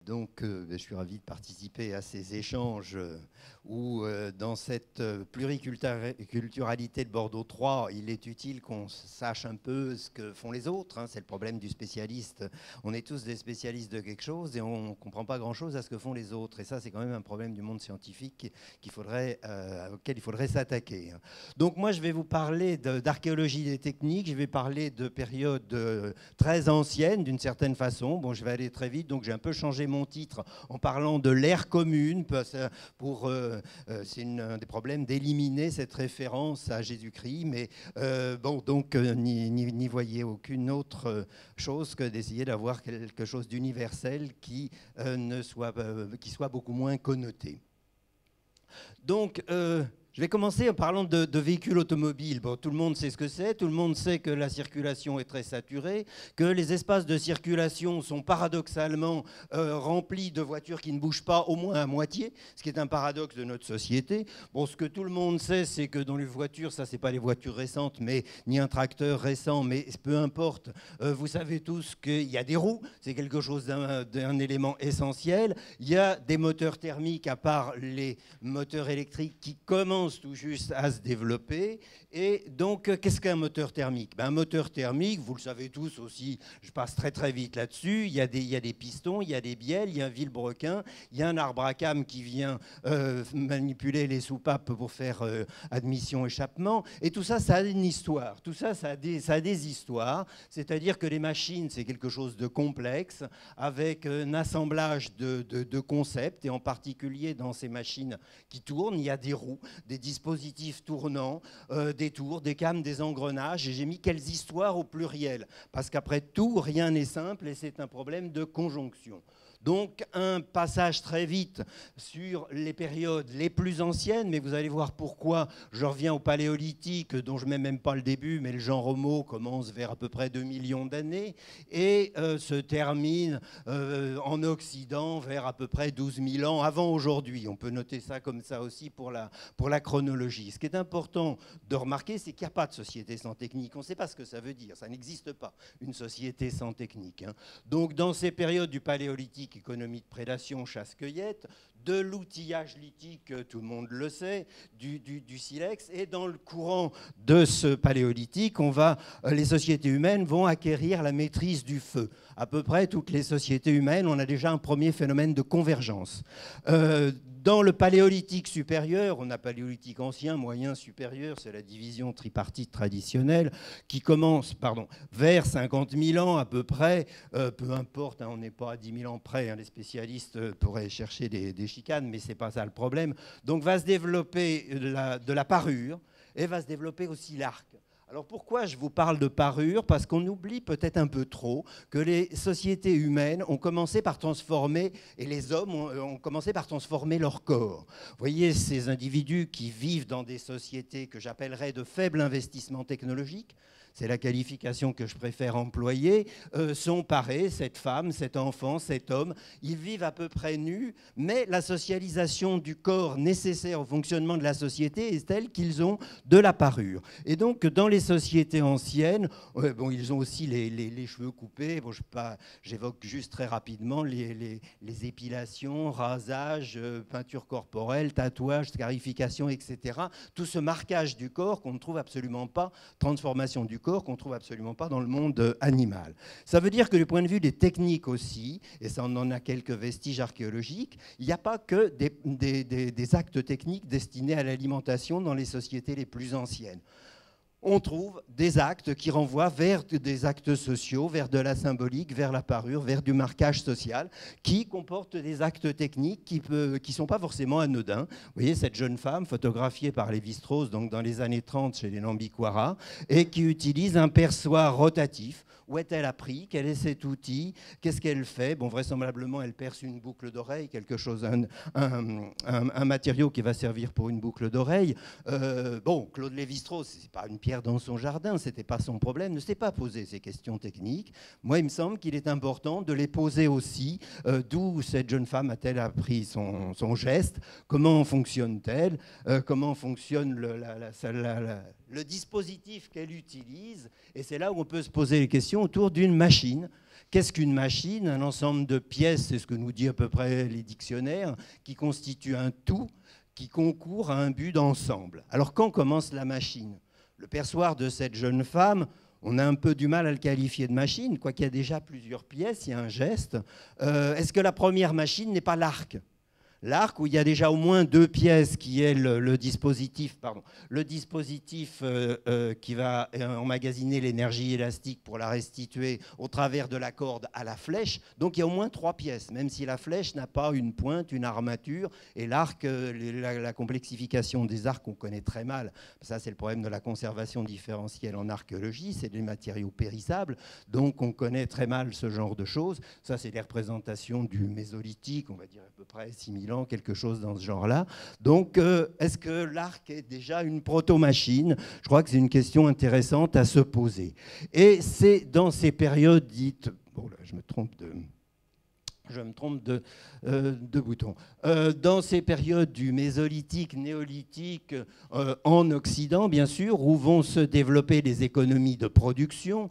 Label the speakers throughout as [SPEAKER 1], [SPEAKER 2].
[SPEAKER 1] Donc, je suis ravi de participer à ces échanges où, dans cette pluriculturalité de Bordeaux 3, il est utile qu'on sache un peu ce que font les autres. C'est le problème du spécialiste. On est tous des spécialistes de quelque chose et on ne comprend pas grand-chose à ce que font les autres. Et ça, c'est quand même un problème du monde scientifique auquel il faudrait s'attaquer. Donc, moi, je vais vous parler d'archéologie des techniques. Je vais parler de périodes très anciennes, d'une certaine façon. Bon, je vais aller très vite, donc j'ai un peu changé mon titre en parlant de l'ère commune. C'est un des problèmes d'éliminer cette référence à Jésus-Christ, mais n'y voyez aucune autre chose que d'essayer d'avoir quelque chose d'universel qui soit beaucoup moins connoté. Donc, je vais commencer en parlant de véhicules automobiles. Bon, tout le monde sait ce que c'est, tout le monde sait que la circulation est très saturée, que les espaces de circulation sont paradoxalement remplis de voitures qui ne bougent pas au moins à moitié, ce qui est un paradoxe de notre société. Bon, ce que tout le monde sait, c'est que dans les voitures, ça c'est pas les voitures récentes, mais ni un tracteur récent, mais peu importe, vous savez tous qu'il y a des roues, c'est quelque chose d'un élément essentiel. Il y a des moteurs thermiques, à part les moteurs électriques qui commencent tout juste à se développer. Et donc, qu'est-ce qu'un moteur thermique? Un moteur thermique, vous le savez tous aussi, je passe très très vite là-dessus, il y a des pistons, il y a des bielles, il y a un vilebrequin, il y a un arbre à cames qui vient manipuler les soupapes pour faire admission-échappement. Et tout ça, ça a une histoire. Tout ça, ça a des histoires. C'est-à-dire que les machines, c'est quelque chose de complexe, avec un assemblage de concepts, et en particulier dans ces machines qui tournent, il y a des roues, des dispositifs tournants, des tours, des cames, des engrenages, et j'ai mis quelles histoires au pluriel, parce qu'après tout, rien n'est simple et c'est un problème de conjonction. Donc un passage très vite sur les périodes les plus anciennes, mais vous allez voir pourquoi je reviens au paléolithique, dont je ne mets même pas le début, mais le genre Homo commence vers à peu près 2 millions d'années et se termine en Occident vers à peu près 12 000 ans avant aujourd'hui. On peut noter ça comme ça aussi pour la chronologie. Ce qui est important de remarquer, c'est qu'il n'y a pas de société sans technique. On ne sait pas ce que ça veut dire, ça n'existe pas, une société sans technique. Donc dans ces périodes du paléolithique, économie de prédation, chasse-cueillette, de l'outillage lithique, tout le monde le sait, du silex, et dans le courant de ce paléolithique, les sociétés humaines vont acquérir la maîtrise du feu. À peu près toutes les sociétés humaines, on a déjà un premier phénomène de convergence. Dans le paléolithique supérieur, on a paléolithique ancien, moyen, supérieur, c'est la division tripartite traditionnelle, qui commence vers 50 000 ans à peu près, peu importe, on n'est pas à 10 000 ans près, les spécialistes pourraient chercher des chicanes, mais ce n'est pas ça le problème. Donc va se développer de la parure, et va se développer aussi l'arc. Alors pourquoi je vous parle de parure? Parce qu'on oublie peut-être un peu trop que les sociétés humaines ont commencé par transformer, et les hommes ont commencé par transformer leur corps. Vous voyez, ces individus qui vivent dans des sociétés que j'appellerais de faible investissement technologique, c'est la qualification que je préfère employer, sont parés, cette femme, cet enfant, cet homme, ils vivent à peu près nus, mais la socialisation du corps nécessaire au fonctionnement de la société est telle qu'ils ont de la parure. Et donc, dans les sociétés anciennes, ils ont aussi les cheveux coupés. Bon, j'évoque juste très rapidement les épilations, rasages, peinture corporelle, tatouage, scarification, etc. Tout ce marquage du corps qu'on ne trouve absolument pas, transformation du corps qu'on ne trouve absolument pas dans le monde animal. Ça veut dire que du point de vue des techniques aussi, et ça on en a quelques vestiges archéologiques, il n'y a pas que des actes techniques destinés à l'alimentation dans les sociétés les plus anciennes. On trouve des actes qui renvoient vers des actes sociaux, vers de la symbolique, vers la parure, vers du marquage social, qui comportent des actes techniques qui ne sont pas forcément anodins. Vous voyez cette jeune femme photographiée par Lévi-Strauss donc dans les années 30 chez les Nambiquara, et qui utilise un perçoir rotatif. Où est-elle appris? Quel est cet outil? Qu'est-ce qu'elle fait? Bon, vraisemblablement, elle perce une boucle d'oreille, quelque chose, un matériau qui va servir pour une boucle d'oreille. Claude Lévi-Strauss, c'est pas une pierre dans son jardin, c'était pas son problème, ne s'est pas posé ces questions techniques. Moi, il me semble qu'il est important de les poser aussi. D'où cette jeune femme a-t-elle appris son geste? Comment fonctionne-t-elle? Comment fonctionne le dispositif qu'elle utilise? Et c'est là où on peut se poser les questions autour d'une machine Qu'est-ce qu'une machine? Un ensemble de pièces, c'est ce que nous disent à peu près les dictionnaires, qui constituent un tout qui concourt à un but d'ensemble. Alors quand commence la machine? Le perchoir de cette jeune femme, on a un peu du mal à le qualifier de machine, quoiqu'il y a déjà plusieurs pièces, il y a un geste. Est-ce que la première machine n'est pas l'arc? L'arc où il y a déjà au moins deux pièces qui est le dispositif qui va emmagasiner l'énergie élastique pour la restituer au travers de la corde à la flèche. Donc il y a au moins trois pièces, même si la flèche n'a pas une pointe, une armature. Et l'arc, la complexification des arcs, on connaît très mal. Ça, c'est le problème de la conservation différentielle en archéologie, c'est des matériaux périssables. Donc on connaît très mal ce genre de choses. Ça, c'est les représentations du Mésolithique, on va dire à peu près 6000 ans, quelque chose dans ce genre-là. Donc, est-ce que l'arc est déjà une proto-machine? Je crois que c'est une question intéressante à se poser. Et c'est dans ces périodes dites... Bon, là, je me trompe de bouton. Dans ces périodes du Mésolithique, Néolithique, en Occident, bien sûr, où vont se développer les économies de production,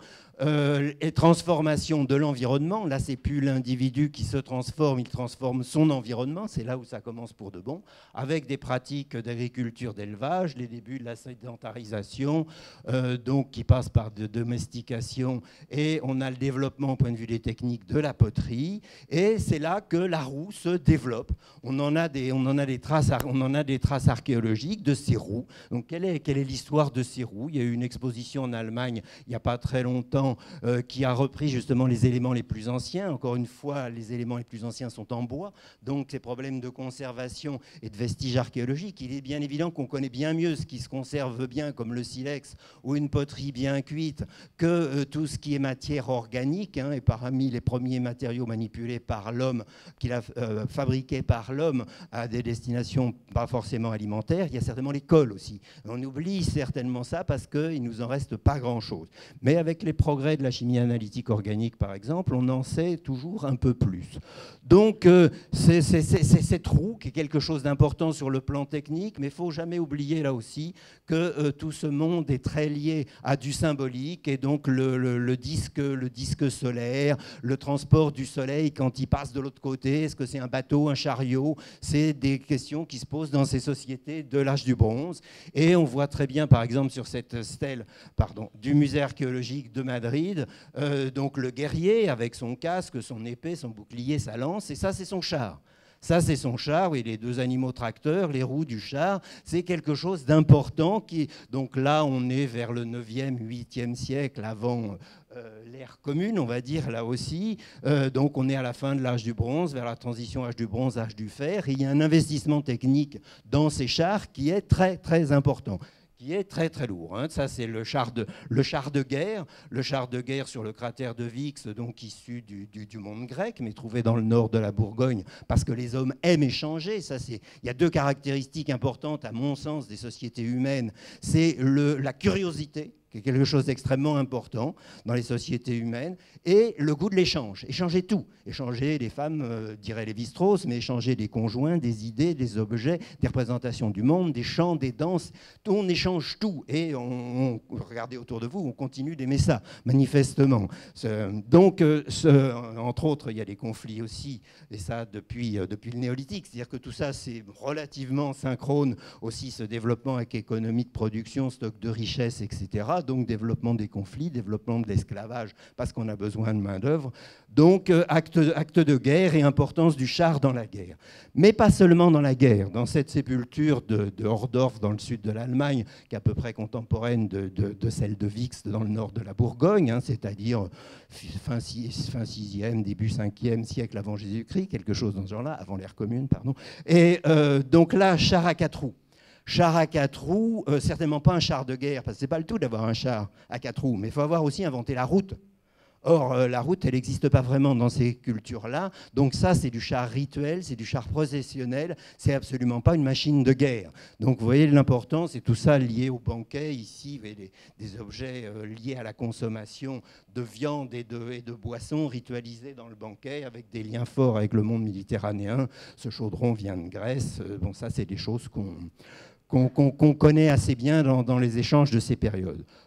[SPEAKER 1] et transformation de l'environnement. Là, c'est plus l'individu qui se transforme, il transforme son environnement. C'est là où ça commence pour de bon, avec des pratiques d'agriculture, d'élevage, les débuts de la sédentarisation, donc qui passent par de domestication, et on a le développement au point de vue des techniques de la poterie. Et c'est là que la roue se développe. On en a des traces archéologiques de ces roues. Donc, quelle est l'histoire de ces roues? Il y a eu une exposition en Allemagne il n'y a pas très longtemps qui a repris justement les éléments les plus anciens. Encore une fois, les éléments les plus anciens sont en bois, donc ces problèmes de conservation et de vestiges archéologiques, il est bien évident qu'on connaît bien mieux ce qui se conserve bien, comme le silex ou une poterie bien cuite, que tout ce qui est matière organique, et parmi les premiers matériaux manipulés par l'homme, qu'il a fabriqués par l'homme à des destinations pas forcément alimentaires, il y a certainement les cols aussi. On oublie certainement ça parce qu'il ne nous en reste pas grand-chose. Mais avec les progrès de la chimie analytique organique, par exemple, on en sait toujours un peu plus. Donc, c'est cette roue qui est quelque chose d'important sur le plan technique, mais il ne faut jamais oublier là aussi que tout ce monde est très lié à du symbolique, et donc le disque solaire, le transport du soleil quand il passe de l'autre côté, est-ce que c'est un bateau, un chariot? C'est des questions qui se posent dans ces sociétés de l'âge du bronze. Et on voit très bien, par exemple, sur cette stèle du musée archéologique de Madrid, donc le guerrier avec son casque, son épée, son bouclier, sa lance, et ça c'est son char. Ça c'est son char, oui, les deux animaux tracteurs, les roues du char, c'est quelque chose d'important. Donc là on est vers le 9e, 8e siècle avant l'ère commune, on va dire, là aussi. Donc on est à la fin de l'âge du bronze, vers la transition âge du bronze, âge du fer, et il y a un investissement technique dans ces chars qui est très très important, qui est très très lourd. Ça, c'est le char de guerre sur le cratère de Vix, donc issu du monde grec, mais trouvé dans le nord de la Bourgogne, parce que les hommes aiment échanger. Il y a deux caractéristiques importantes, à mon sens, des sociétés humaines. C'est la curiosité, qui est quelque chose d'extrêmement important dans les sociétés humaines, et le goût de l'échange. Échanger tout. Échanger, les femmes, diraient Lévi-Strauss, mais échanger des conjoints, des idées, des objets, des représentations du monde, des chants, des danses. On échange tout. Et regardez autour de vous, on continue d'aimer ça, manifestement. Donc, entre autres, il y a des conflits aussi, et ça depuis le néolithique. C'est-à-dire que tout ça, c'est relativement synchrone aussi, ce développement avec économie de production, stock de richesses, etc. Donc développement des conflits, développement de l'esclavage parce qu'on a besoin de main-d'œuvre. Donc acte de guerre et importance du char dans la guerre. Mais pas seulement dans la guerre. Dans cette sépulture de Hordorf dans le sud de l'Allemagne, qui est à peu près contemporaine de celle de Vix dans le nord de la Bourgogne, c'est-à-dire fin 6e, début 5e siècle avant Jésus-Christ, quelque chose dans ce genre-là, avant l'ère commune, pardon. Et donc là, char à 4 roues. Char à 4 roues, certainement pas un char de guerre, parce que c'est pas le tout d'avoir un char à 4 roues, mais il faut avoir aussi inventé la route. Or, la route, elle n'existe pas vraiment dans ces cultures-là. Donc ça, c'est du char rituel, c'est du char processionnel, c'est absolument pas une machine de guerre. Donc vous voyez l'importance, et tout ça lié au banquet. Ici, vous voyez des objets liés à la consommation de viande et de boissons ritualisés dans le banquet, avec des liens forts avec le monde méditerranéen. Ce chaudron vient de Grèce. Bon, ça, c'est des choses qu'on connaît assez bien dans les échanges de ces périodes.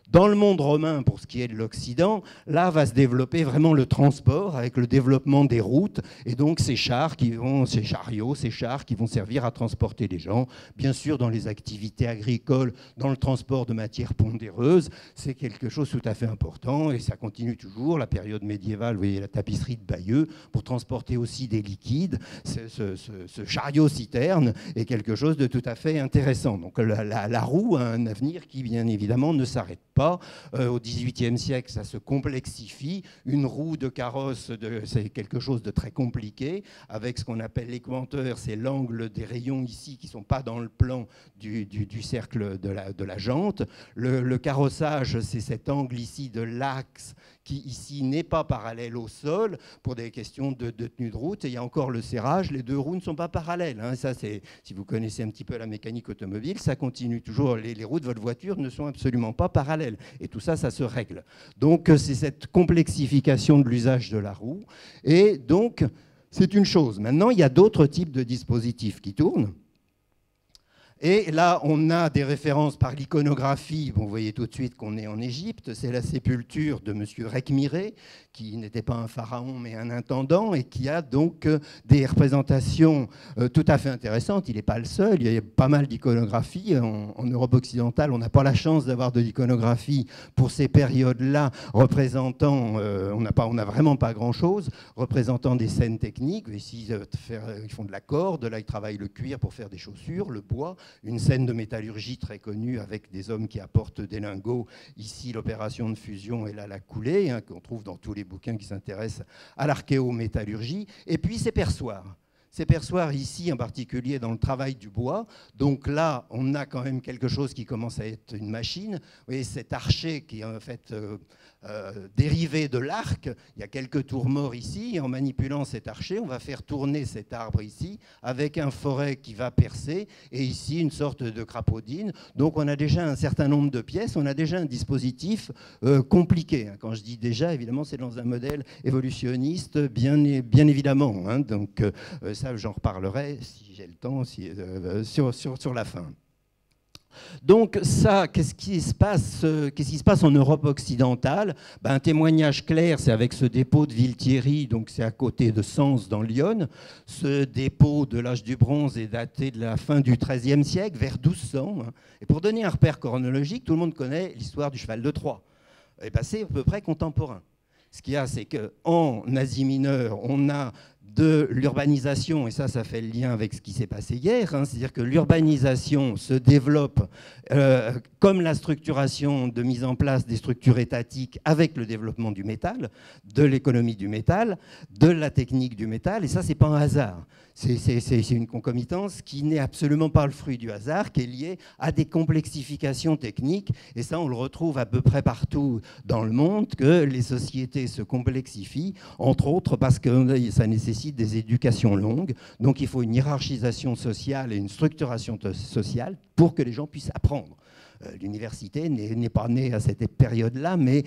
[SPEAKER 1] Dans le monde romain, pour ce qui est de l'Occident, là va se développer vraiment le transport avec le développement des routes et donc ces chariots, ces chars qui vont servir à transporter des gens. Bien sûr, dans les activités agricoles, dans le transport de matières pondéreuses, c'est quelque chose tout à fait important et ça continue toujours. La période médiévale, vous voyez la tapisserie de Bayeux, pour transporter aussi des liquides. Ce chariot-citerne est quelque chose de tout à fait intéressant. Donc la roue a un avenir qui, bien évidemment, ne s'arrête pas. Au XVIIIe siècle, ça se complexifie. Une roue de carrosse, c'est quelque chose de très compliqué, avec ce qu'on appelle l'équanteur, c'est l'angle des rayons ici qui ne sont pas dans le plan du cercle de la jante. Le carrossage, c'est cet angle ici de l'axe qui ici n'est pas parallèle au sol pour des questions de tenue de route. Et il y a encore le serrage, les deux roues ne sont pas parallèles. Hein. Ça, si vous connaissez un petit peu la mécanique automobile, ça continue toujours. Les roues de votre voiture ne sont absolument pas parallèles. Et tout ça, ça se règle. Donc, c'est cette complexification de l'usage de la roue. Et donc, c'est une chose. Maintenant, il y a d'autres types de dispositifs qui tournent. Et là, on a des références par l'iconographie. Bon, vous voyez tout de suite qu'on est en Égypte. C'est la sépulture de M. Rekmiré, qui n'était pas un pharaon, mais un intendant, et qui a donc des représentations tout à fait intéressantes. Il n'est pas le seul. Il y a pas mal d'iconographie. En Europe occidentale, on n'a pas la chance d'avoir de l'iconographie pour ces périodes-là, représentant, on n'a vraiment pas grand-chose, représentant des scènes techniques. Ici, ils font de la corde. Là, ils travaillent le cuir pour faire des chaussures, le bois. Une scène de métallurgie très connue avec des hommes qui apportent des lingots. Ici, l'opération de fusion et là, la coulée, hein, qu'on trouve dans tous les bouquins qui s'intéressent à l'archéométallurgie. Et puis, ces perçoirs. Ces perçoirs ici, en particulier dans le travail du bois. Donc là, on a quand même quelque chose qui commence à être une machine. Vous voyez, cet archer qui est en fait dérivé de l'arc. Il y a quelques tours morts ici. Et en manipulant cet archer, on va faire tourner cet arbre ici avec un forêt qui va percer. Et ici, une sorte de crapaudine. Donc on a déjà un certain nombre de pièces. On a déjà un dispositif compliqué. Quand je dis déjà, évidemment, c'est dans un modèle évolutionniste, bien évidemment. Hein. Donc ça, j'en reparlerai, si j'ai le temps, sur la fin. Donc ça, qu'est-ce qui se passe en Europe occidentale? Un témoignage clair, c'est avec ce dépôt de Villethierry, donc c'est à côté de Sens dans l'Yonne. Ce dépôt de l'âge du bronze est daté de la fin du XIIIe siècle, vers 1200. Et pour donner un repère chronologique, tout le monde connaît l'histoire du cheval de Troie. Et c'est à peu près contemporain. Ce qu'il y a, c'est qu'en Asie mineure, on a de l'urbanisation, et ça fait le lien avec ce qui s'est passé hier, hein, c'est-à-dire que l'urbanisation se développe comme la structuration de mise en place des structures étatiques avec le développement du métal, de l'économie du métal, de la technique du métal, et ça, c'est pas un hasard. C'est une concomitance qui n'est absolument pas le fruit du hasard, qui est liée à des complexifications techniques, et ça, on le retrouve à peu près partout dans le monde, que les sociétés se complexifient, entre autres parce que ça nécessite des éducations longues, donc il faut une hiérarchisation sociale et une structuration sociale pour que les gens puissent apprendre. L'université n'est pas née à cette période-là, mais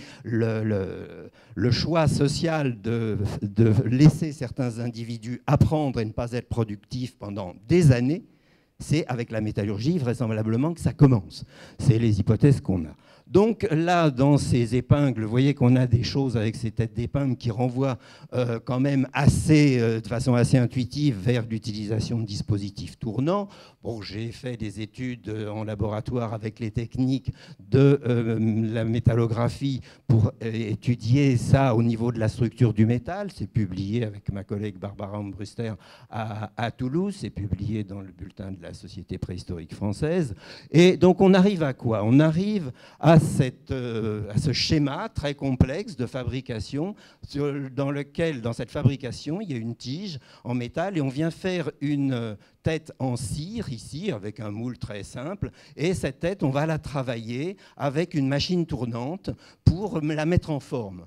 [SPEAKER 1] le choix social de laisser certains individus apprendre et ne pas être productifs pendant des années, c'est avec la métallurgie, vraisemblablement, que ça commence. C'est les hypothèses qu'on a. Donc là, dans ces épingles, vous voyez qu'on a des choses avec ces têtes d'épingles qui renvoient quand même de façon assez intuitive vers l'utilisation de dispositifs tournants. Bon, j'ai fait des études en laboratoire avec les techniques de la métallographie pour étudier ça au niveau de la structure du métal. C'est publié avec ma collègue Barbara Ambruster à Toulouse. C'est publié dans le bulletin de la Société préhistorique française. Et donc on arrive à quoi? On arrive à ce schéma très complexe de fabrication dans cette fabrication, il y a une tige en métal et on vient faire une tête en cire ici avec un moule très simple et cette tête, on va la travailler avec une machine tournante pour la mettre en forme.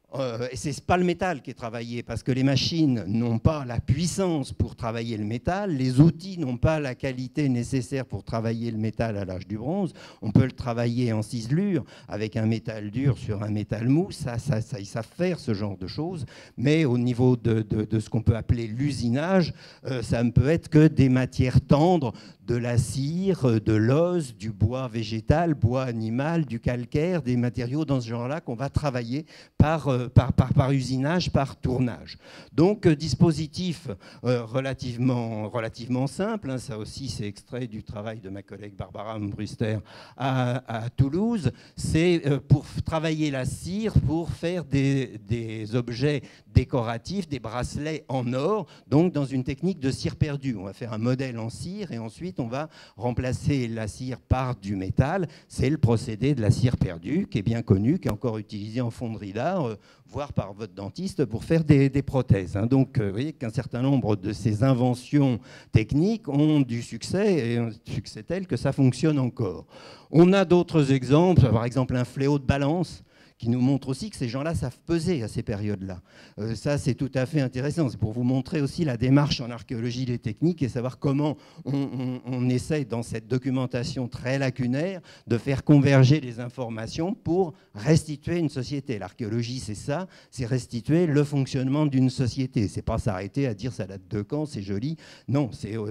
[SPEAKER 1] Et ce n'est pas le métal qui est travaillé, parce que les machines n'ont pas la puissance pour travailler le métal, les outils n'ont pas la qualité nécessaire pour travailler le métal à l'âge du bronze. On peut le travailler en ciselure, avec un métal dur sur un métal mou, ça ils savent faire ce genre de choses, mais au niveau de ce qu'on peut appeler l'usinage, ça ne peut être que des matières tendres, de la cire, de l'os, du bois végétal, bois animal, du calcaire, des matériaux dans ce genre-là qu'on va travailler par usinage, par tournage. Donc, dispositif relativement simple, hein, ça aussi c'est extrait du travail de ma collègue Barbara Mbruster à Toulouse, c'est pour travailler la cire, pour faire des objets décoratifs, des bracelets en or, donc dans une technique de cire perdue. On va faire un modèle en cire et ensuite on va remplacer la cire par du métal. C'est le procédé de la cire perdue qui est bien connu, qui est encore utilisé en fonderie d'art, voire par votre dentiste pour faire des prothèses. Hein. Donc vous voyez qu'un certain nombre de ces inventions techniques ont du succès, et un succès tel que ça fonctionne encore. On a d'autres exemples, par exemple un fléau de balance, qui nous montre aussi que ces gens-là savent peser à ces périodes-là. Ça, c'est tout à fait intéressant. C'est pour vous montrer aussi la démarche en archéologie des techniques et savoir comment on essaie, dans cette documentation très lacunaire, de faire converger les informations pour restituer une société. L'archéologie, c'est ça, c'est restituer le fonctionnement d'une société. C'est pas s'arrêter à dire ça date de quand, c'est joli. Non,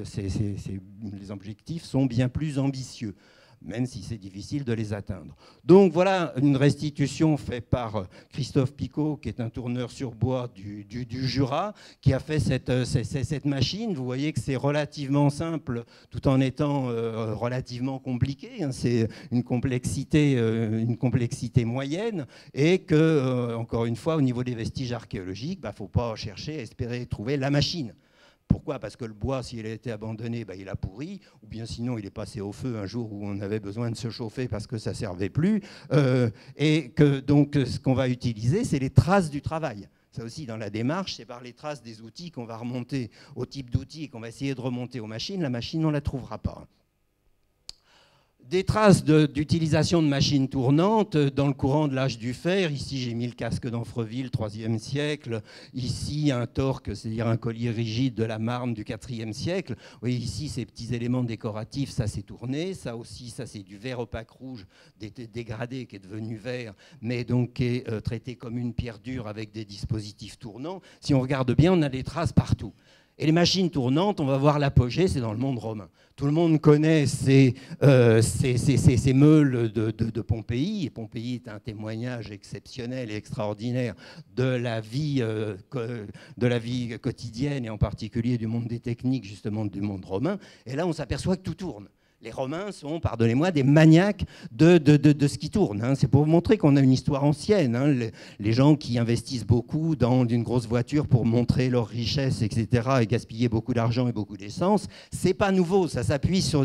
[SPEAKER 1] les objectifs sont bien plus ambitieux, même si c'est difficile de les atteindre. Donc voilà une restitution faite par Christophe Picot, qui est un tourneur sur bois du Jura, qui a fait cette machine. Vous voyez que c'est relativement simple, tout en étant relativement compliqué. Hein. C'est une complexité moyenne, et que, encore une fois, au niveau des vestiges archéologiques, il ne faut pas chercher à espérer trouver la machine. Pourquoi? Parce que le bois, s'il a été abandonné, il a pourri, ou bien sinon il est passé au feu un jour où on avait besoin de se chauffer parce que ça ne servait plus. Et que donc ce qu'on va utiliser, c'est les traces du travail. Ça aussi, dans la démarche, c'est par les traces des outils qu'on va remonter au type d'outils et qu'on va essayer de remonter aux machines. La machine, on ne la trouvera pas. Des traces d'utilisation de machines tournantes dans le courant de l'âge du fer. Ici, j'ai mis le casque d'Amfreville, 3e siècle. Ici, un torque, c'est-à-dire un collier rigide de la Marne du 4e siècle. Vous voyez ici, ces petits éléments décoratifs, ça c'est tourné. Ça aussi, ça c'est du verre opaque rouge dégradé qui est devenu vert, mais donc qui est traité comme une pierre dure avec des dispositifs tournants. Si on regarde bien, on a des traces partout. Et les machines tournantes, on va voir l'apogée, c'est dans le monde romain. Tout le monde connaît ces meules de Pompéi. Et Pompéi est un témoignage exceptionnel et extraordinaire de la vie quotidienne, et en particulier du monde des techniques, justement du monde romain. Et là, on s'aperçoit que tout tourne. Les Romains sont, pardonnez-moi, des maniaques de ce qui tourne. Hein. C'est pour vous montrer qu'on a une histoire ancienne. Hein. Les gens qui investissent beaucoup dans une grosse voiture pour montrer leur richesse, etc., et gaspiller beaucoup d'argent et beaucoup d'essence, c'est pas nouveau. Ça s'appuie sur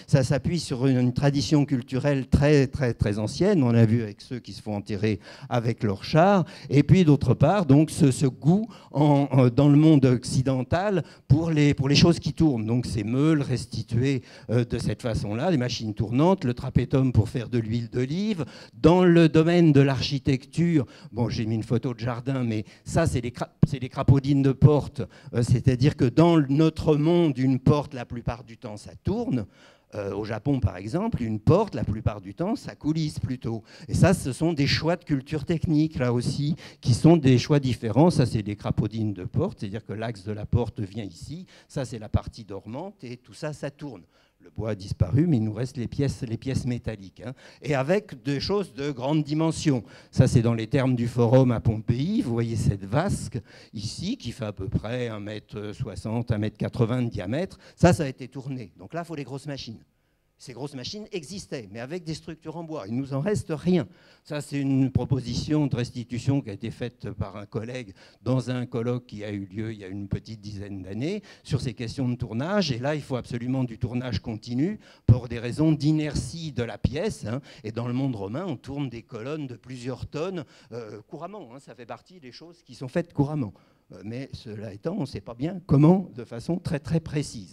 [SPEAKER 1] une tradition culturelle très, très, très ancienne. On a vu avec ceux qui se font enterrer avec leurs chars. Et puis, d'autre part, donc, ce goût dans le monde occidental pour les choses qui tournent. Donc, ces meules restituées de cette façon-là, les machines tournantes, le trapétum pour faire de l'huile d'olive. Dans le domaine de l'architecture, bon, j'ai mis une photo de jardin, mais ça, c'est des crapaudines de porte. C'est-à-dire que dans notre monde, une porte, la plupart du temps, ça tourne. Au Japon, par exemple, une porte, la plupart du temps, ça coulisse plutôt. Et ça, ce sont des choix de culture technique, là aussi, qui sont des choix différents. Ça, c'est des crapaudines de porte, c'est-à-dire que l'axe de la porte vient ici. Ça, c'est la partie dormante, et tout ça, ça tourne. Le bois a disparu, mais il nous reste les pièces métalliques. Hein. Et avec des choses de grande dimension. Ça, c'est dans les termes du forum à Pompéi. Vous voyez cette vasque ici, qui fait à peu près 1,60 m, 1,80 m de diamètre. Ça a été tourné. Donc là, il faut les grosses machines. Ces grosses machines existaient, mais avec des structures en bois. Il ne nous en reste rien. Ça, c'est une proposition de restitution qui a été faite par un collègue dans un colloque qui a eu lieu il y a une petite dizaine d'années sur ces questions de tournage. Et là, il faut absolument du tournage continu pour des raisons d'inertie de la pièce. Hein. Et dans le monde romain, on tourne des colonnes de plusieurs tonnes couramment. Hein. Ça fait partie des choses qui sont faites couramment. Mais cela étant, on ne sait pas bien comment, de façon très, très précise.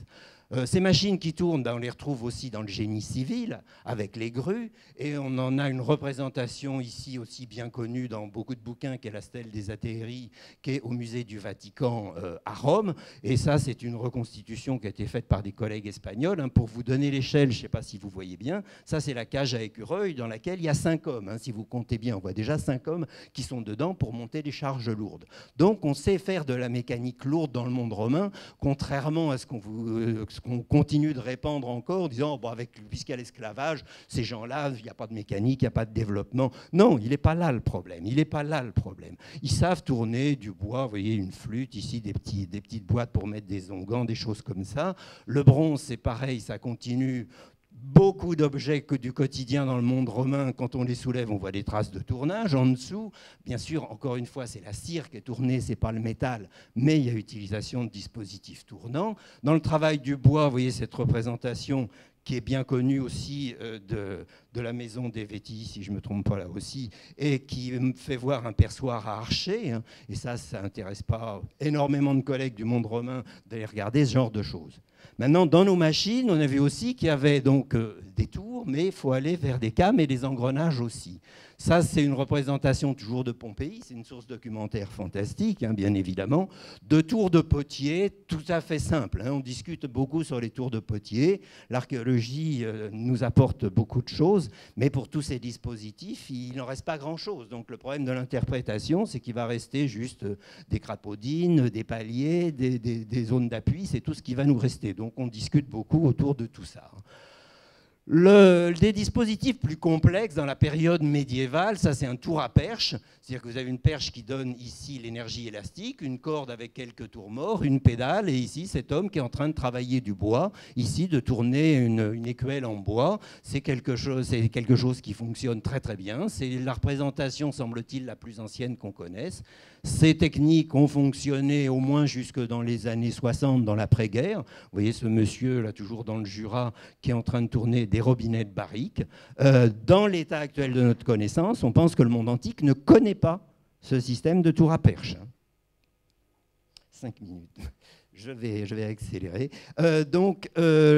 [SPEAKER 1] Ces machines qui tournent, on les retrouve aussi dans le génie civil, avec les grues, et on en a une représentation ici aussi bien connue dans beaucoup de bouquins, qui est la stèle des Atterri, qui est au musée du Vatican à Rome. Et ça, c'est une reconstitution qui a été faite par des collègues espagnols. Hein. Pour vous donner l'échelle, je ne sais pas si vous voyez bien, ça c'est la cage à écureuil dans laquelle il y a 5 hommes. Hein. Si vous comptez bien, on voit déjà 5 hommes qui sont dedans pour monter des charges lourdes. Donc on sait faire de la mécanique lourde dans le monde romain, contrairement à ce qu'on continue de répandre encore, en disant bon, puisqu'il y a l'esclavage, ces gens-là, il n'y a pas de mécanique, il n'y a pas de développement. Non, il n'est pas là le problème. Il n'est pas là le problème. Ils savent tourner du bois, vous voyez une flûte, ici des petites boîtes pour mettre des onguents, des choses comme ça. Le bronze, c'est pareil, ça continue. Beaucoup d'objets du quotidien dans le monde romain, quand on les soulève, on voit des traces de tournage en dessous. Bien sûr, encore une fois, c'est la cire qui est tournée, ce n'est pas le métal, mais il y a utilisation de dispositifs tournants. Dans le travail du bois, vous voyez cette représentation qui est bien connue aussi de la maison des Vétis, si je ne me trompe pas là aussi, et qui me fait voir un perçoir à archer. Hein, et ça n'intéresse pas énormément de collègues du monde romain d'aller regarder ce genre de choses. Maintenant, dans nos machines, on a vu aussi qu'il y avait donc des tours, mais il faut aller vers des cames et des engrenages aussi. Ça, c'est une représentation toujours de Pompéi, c'est une source documentaire fantastique, hein, bien évidemment, de tours de potier, tout à fait simple. Hein. On discute beaucoup sur les tours de potier. L'archéologie nous apporte beaucoup de choses, mais pour tous ces dispositifs, il n'en reste pas grand-chose. Donc le problème de l'interprétation, c'est qu'il va rester juste des crapaudines, des paliers, des zones d'appui, c'est tout ce qui va nous rester. Donc on discute beaucoup autour de tout ça. Des dispositifs plus complexes dans la période médiévale, ça c'est un tour à perche, c'est-à-dire que vous avez une perche qui donne ici l'énergie élastique, une corde avec quelques tours morts, une pédale, et ici cet homme qui est en train de travailler du bois, ici de tourner une écuelle en bois, c'est quelque chose qui fonctionne très très bien, c'est la représentation semble-t-il la plus ancienne qu'on connaisse. Ces techniques ont fonctionné au moins jusque dans les années 60, dans l'après-guerre. Vous voyez ce monsieur là toujours dans le Jura qui est en train de tourner des robinets de barrique. Dans l'état actuel de notre connaissance, on pense que le monde antique ne connaît pas ce système de tour à perche. 5 minutes. Je vais accélérer. Donc,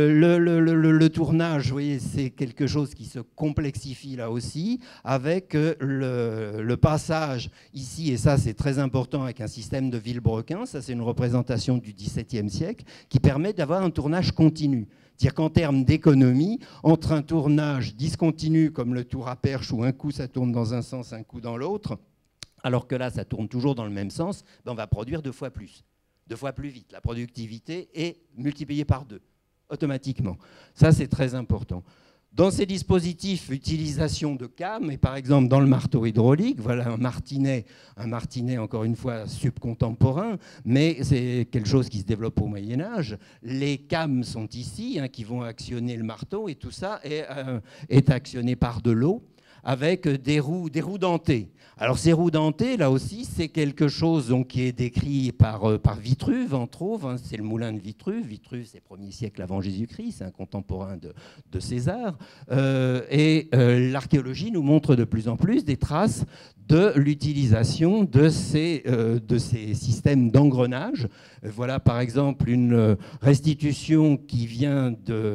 [SPEAKER 1] le tournage, vous voyez, c'est quelque chose qui se complexifie là aussi, avec le passage ici, et ça c'est très important, avec un système de vilebrequin. Ça c'est une représentation du XVIIe siècle qui permet d'avoir un tournage continu. C'est-à-dire qu'en termes d'économie, entre un tournage discontinu comme le tour à perche, où un coup ça tourne dans un sens, un coup dans l'autre, alors que là ça tourne toujours dans le même sens, ben on va produire 2 fois plus. 2 fois plus vite. La productivité est multipliée par 2, automatiquement. Ça, c'est très important. Dans ces dispositifs, utilisation de cames, et par exemple dans le marteau hydraulique, voilà un martinet encore une fois subcontemporain, mais c'est quelque chose qui se développe au Moyen-Âge. Les cames sont ici, hein, qui vont actionner le marteau, et tout ça est actionné par de l'eau, avec des roues dentées. Alors ces roues dentées, là aussi, c'est quelque chose donc, qui est décrit par Vitruve, entre autres. Hein, c'est le moulin de Vitruve. Vitruve, c'est 1er siècle avant Jésus-Christ, c'est un contemporain de César. L'archéologie nous montre de plus en plus des traces de l'utilisation de ces systèmes d'engrenage. Voilà par exemple une restitution qui vient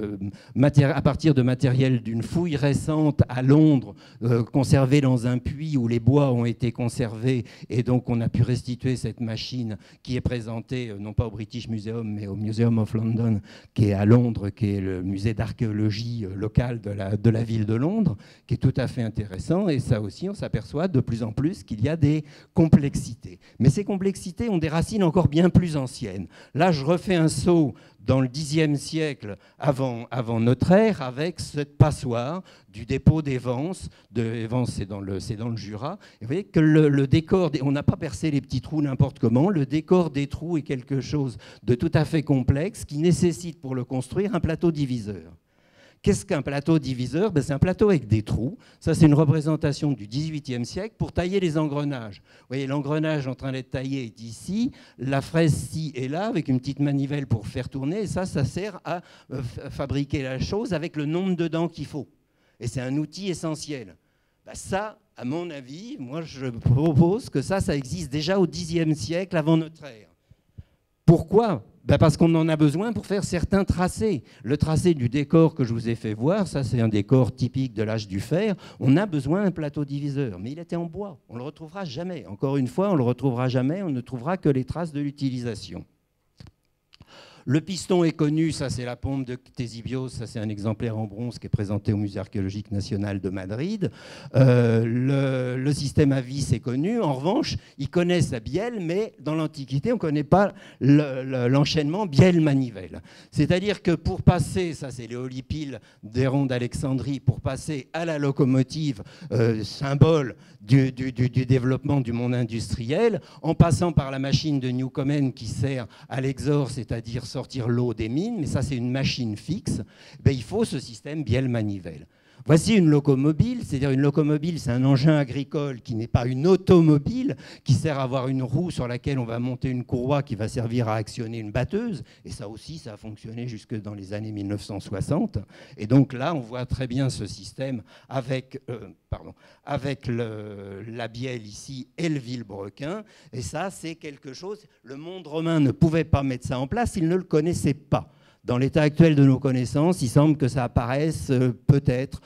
[SPEAKER 1] à partir de matériel d'une fouille récente à Londres, conservée dans un puits où les bois ont été conservés, et donc on a pu restituer cette machine qui est présentée non pas au British Museum mais au Museum of London, qui est à Londres, qui est le musée d'archéologie local de la ville de Londres, qui est tout à fait intéressant. Et ça aussi, on s'aperçoit de plus en plus qu'il y a des complexités. Mais ces complexités ont des racines encore bien plus anciennes. Là, je refais un saut dans le Xe siècle avant notre ère, avec cette passoire du dépôt d'Évance. Évance, c'est dans le Jura. Et vous voyez que le décor, on n'a pas percé les petits trous n'importe comment. Le décor des trous est quelque chose de tout à fait complexe qui nécessite pour le construire un plateau diviseur. Qu'est-ce qu'un plateau diviseur? C'est un plateau avec des trous. Ça, c'est une représentation du XVIIIe siècle pour tailler les engrenages. Vous voyez, l'engrenage en train d'être taillé est ici, la fraise-ci est là, avec une petite manivelle pour faire tourner. Et ça sert à fabriquer la chose avec le nombre de dents qu'il faut. Et c'est un outil essentiel. Ça, à mon avis, moi, je propose que ça existe déjà au Xe siècle avant notre ère. Pourquoi ? Ben parce qu'on en a besoin pour faire certains tracés. Le tracé du décor que je vous ai fait voir, ça c'est un décor typique de l'âge du fer. On a besoin d'un plateau diviseur, mais il était en bois. On ne le retrouvera jamais. Encore une fois, on ne le retrouvera jamais. On ne trouvera que les traces de l'utilisation. Le piston est connu, ça c'est la pompe de Ctésibios, ça c'est un exemplaire en bronze qui est présenté au Musée archéologique national de Madrid. Le système à vis est connu, en revanche, ils connaissent la bielle, mais dans l'Antiquité, on ne connaît pas l'enchaînement bielle-manivelle. C'est-à-dire que pour passer, ça c'est l'éolipile d'Héron d'Alexandrie, pour passer à la locomotive, symbole du développement du monde industriel, en passant par la machine de Newcomen qui sert à l'exor, c'est-à-dire sortir l'eau des mines, mais ça c'est une machine fixe, ben, il faut ce système bielle-manivelle. Voici une locomobile, c'est-à-dire une locomobile, c'est un engin agricole qui n'est pas une automobile, qui sert à avoir une roue sur laquelle on va monter une courroie qui va servir à actionner une batteuse, et ça aussi, ça a fonctionné jusque dans les années 1960. Et donc là, on voit très bien ce système avec, la bielle ici et le vilebrequin, et ça, c'est quelque chose, le monde romain ne pouvait pas mettre ça en place, il ne le connaissait pas. Dans l'état actuel de nos connaissances, il semble que ça apparaisse peut-être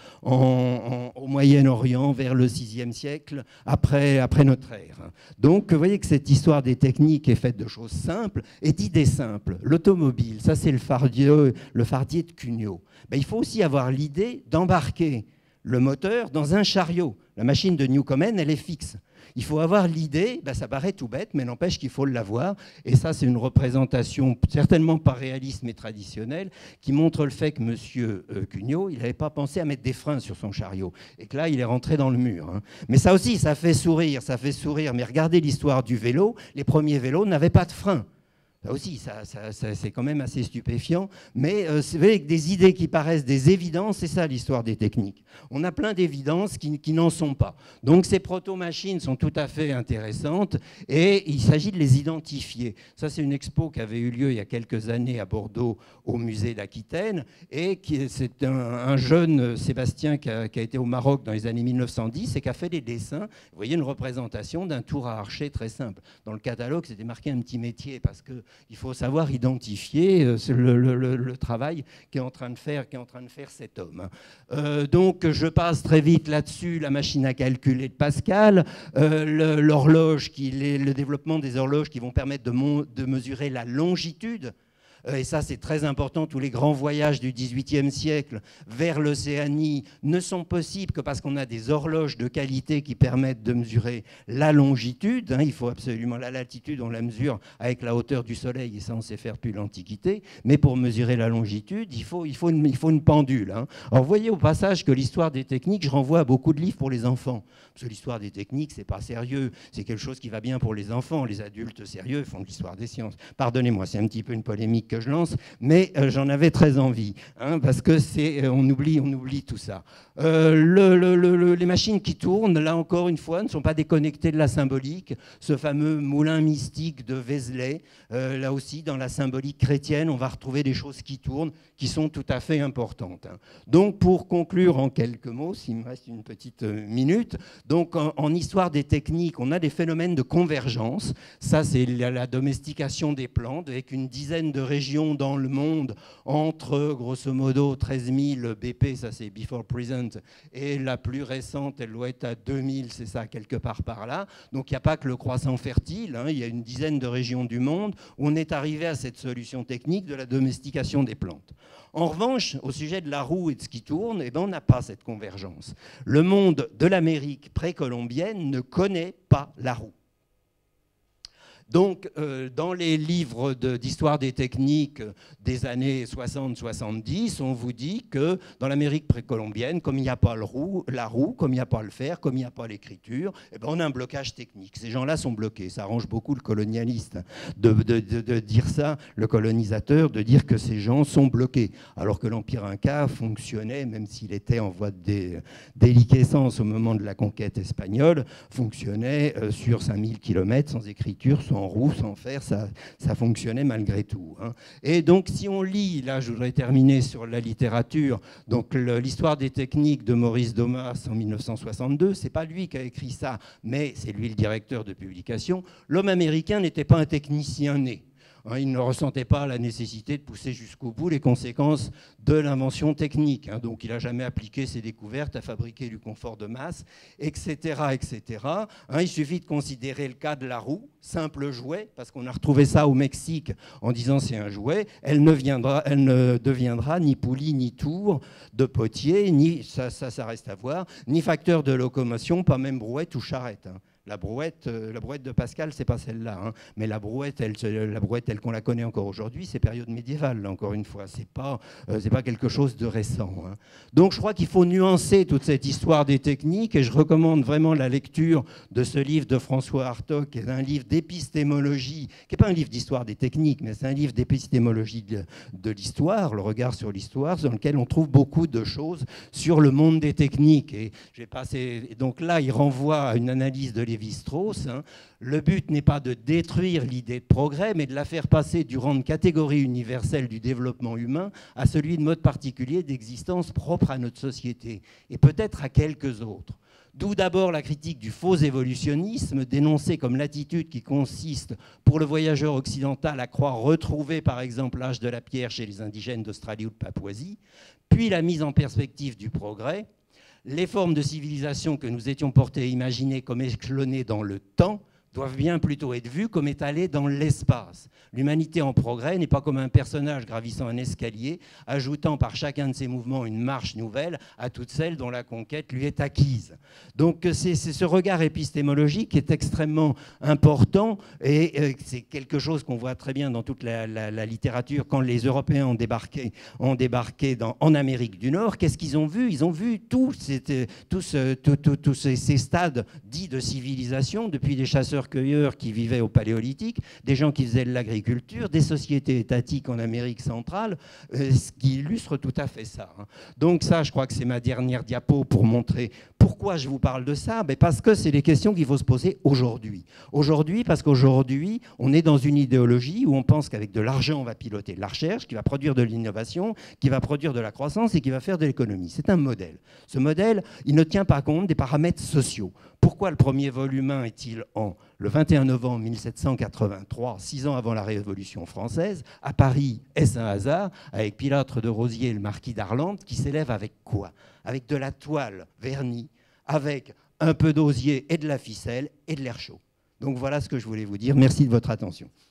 [SPEAKER 1] au Moyen-Orient vers le VIe siècle, après notre ère. Donc, vous voyez que cette histoire des techniques est faite de choses simples et d'idées simples. L'automobile, ça c'est le fardier de Cugnot. Ben, il faut aussi avoir l'idée d'embarquer le moteur dans un chariot. La machine de Newcomen, elle est fixe. Il faut avoir l'idée, ben ça paraît tout bête, mais n'empêche qu'il faut l'avoir. Et ça, c'est une représentation certainement pas réaliste, mais traditionnelle, qui montre le fait que M. Cugnot, il n'avait pas pensé à mettre des freins sur son chariot. Et que là, il est rentré dans le mur. Hein. Mais ça aussi, ça fait sourire. Mais regardez l'histoire du vélo. Les premiers vélos n'avaient pas de freins. Là aussi, c'est quand même assez stupéfiant. Mais c'est vrai que des idées qui paraissent des évidences, c'est ça l'histoire des techniques. On a plein d'évidences qui n'en sont pas. Donc ces proto-machines sont tout à fait intéressantes et il s'agit de les identifier. Ça, c'est une expo qui avait eu lieu il y a quelques années à Bordeaux au musée d'Aquitaine et c'est un jeune Sébastien qui a été au Maroc dans les années 1910 et qui a fait des dessins. Vous voyez une représentation d'un tour à archer très simple. Dans le catalogue, c'était marqué un petit métier parce que il faut savoir identifier le travail qu'est en train de faire cet homme. Donc, je passe très vite là-dessus, la machine à calculer de Pascal, l'horloge, le développement des horloges qui vont permettre de mesurer la longitude. Et ça, c'est très important. Tous les grands voyages du XVIIIe siècle vers l'Océanie ne sont possibles que parce qu'on a des horloges de qualité qui permettent de mesurer la longitude. Il faut absolument la latitude, on la mesure avec la hauteur du Soleil, et ça, on sait faire depuis l'Antiquité. Mais pour mesurer la longitude, il faut une pendule. Alors, vous voyez au passage que l'histoire des techniques, je renvoie à beaucoup de livres pour les enfants. Parce que l'histoire des techniques, c'est pas sérieux. C'est quelque chose qui va bien pour les enfants. Les adultes sérieux font de l'histoire des sciences. Pardonnez-moi, c'est un petit peu une polémique que je lance, mais j'en avais très envie, parce que on oublie tout ça. Les machines qui tournent, là encore une fois, ne sont pas déconnectées de la symbolique. Ce fameux moulin mystique de Vézelay, là aussi, dans la symbolique chrétienne, on va retrouver des choses qui tournent, qui sont tout à fait importantes. Donc, pour conclure en quelques mots, s'il me reste une petite minute, donc en histoire des techniques, on a des phénomènes de convergence. Ça, c'est la domestication des plantes, avec une dizaine de régions dans le monde entre, grosso modo, 13 000 BP, ça c'est before present, et la plus récente, elle doit être à 2000, c'est ça, quelque part par là. Donc il n'y a pas que le croissant fertile, il y a une dizaine de régions du monde où on est arrivé à cette solution technique de la domestication des plantes. En revanche, au sujet de la roue et de ce qui tourne, on n'a pas cette convergence. Le monde de l'Amérique précolombienne ne connaît pas la roue. Donc, dans les livres d'histoire des techniques des années 60-70, on vous dit que dans l'Amérique précolombienne, comme il n'y a pas la roue, comme il n'y a pas le fer, comme il n'y a pas l'écriture, on a un blocage technique. Ces gens-là sont bloqués. Ça arrange beaucoup le colonialiste de dire ça, le colonisateur, de dire que ces gens sont bloqués. Alors que l'Empire Inca fonctionnait, même s'il était en voie de déliquescence au moment de la conquête espagnole, fonctionnait sur 5000 km sans écriture, sans roue, sans fer, ça fonctionnait malgré tout. Et donc, si on lit, là, je voudrais terminer sur la littérature, donc l'histoire des techniques de Maurice Domas en 1962, c'est pas lui qui a écrit ça, mais c'est lui le directeur de publication. L'homme américain n'était pas un technicien né. hein. Il ne ressentait pas la nécessité de pousser jusqu'au bout les conséquences de l'invention technique, hein. Donc il n'a jamais appliqué ses découvertes à fabriquer du confort de masse, etc. etc. Hein, il suffit de considérer le cas de la roue, simple jouet, parce qu'on a retrouvé ça au Mexique en disant c'est un jouet. Elle ne deviendra ni poulie, ni tour de potier, ni, ça reste à voir, ni facteur de locomotion, pas même brouette ou charrette, hein. La brouette de Pascal, c'est pas celle-là, hein. Mais la brouette telle qu'on la connaît encore aujourd'hui, c'est période médiévale, là, encore une fois. C'est pas quelque chose de récent, hein. Donc je crois qu'il faut nuancer toute cette histoire des techniques, et je recommande vraiment la lecture de ce livre de François Hartog, qui est un livre d'épistémologie, qui n'est pas un livre d'histoire des techniques, mais c'est un livre d'épistémologie de l'histoire, le regard sur l'histoire, dans lequel on trouve beaucoup de choses sur le monde des techniques. Et donc là, il renvoie à une analyse de Lévi-Strauss, hein. Le but n'est pas de détruire l'idée de progrès, mais de la faire passer du rang de catégorie universelle du développement humain à celui de mode particulier d'existence propre à notre société, et peut-être à quelques autres. D'où d'abord la critique du faux évolutionnisme, dénoncé comme l'attitude qui consiste pour le voyageur occidental à croire retrouver par exemple l'âge de la pierre chez les indigènes d'Australie ou de Papouasie, puis la mise en perspective du progrès. Les formes de civilisation que nous étions portés à imaginer comme échelonnées dans le temps doivent bien plutôt être vues comme étalées dans l'espace. L'humanité en progrès n'est pas comme un personnage gravissant un escalier, ajoutant par chacun de ses mouvements une marche nouvelle à toutes celles dont la conquête lui est acquise. Donc c'est ce regard épistémologique qui est extrêmement important, et c'est quelque chose qu'on voit très bien dans toute la littérature. Quand les Européens ont débarqué en Amérique du Nord, qu'est-ce qu'ils ont vu? Ils ont vu tous ces stades dits de civilisation, depuis des chasseurs-cueilleurs qui vivaient au Paléolithique, des gens qui faisaient de l'agriculture, des sociétés étatiques en Amérique centrale, ce qui illustre tout à fait ça, hein. Donc ça, je crois que c'est ma dernière diapo pour montrer pourquoi je vous parle de ça. Parce que c'est les questions qu'il faut se poser aujourd'hui. Aujourd'hui, parce qu'aujourd'hui, on est dans une idéologie où on pense qu'avec de l'argent, on va piloter la recherche, qui va produire de l'innovation, qui va produire de la croissance et qui va faire de l'économie. C'est un modèle. Ce modèle, il ne tient pas compte des paramètres sociaux. Pourquoi le premier volume 1 est-il le 21 novembre 1783, 6 ans avant la Révolution française, à Paris? Est-ce un hasard? Avec Pilâtre de Rosier et le marquis d'Arlande, qui s'élève avec quoi? Avec de la toile vernie, avec un peu d'osier et de la ficelle et de l'air chaud. Donc voilà ce que je voulais vous dire. Merci de votre attention.